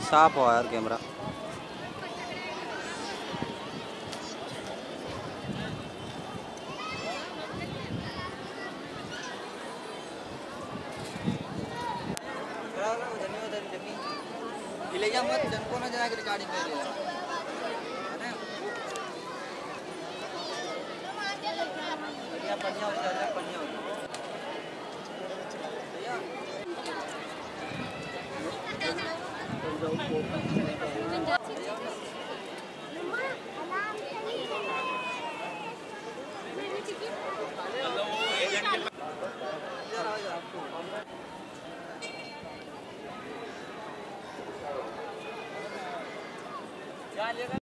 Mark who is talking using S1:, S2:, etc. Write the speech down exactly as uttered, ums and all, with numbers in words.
S1: साफ हुआ यार कैमरा।
S2: ले जा मत जनको ना जना के रिकॉर्डिंग कर ले बढ़िया बढ़िया हो जाए बढ़िया हो भैया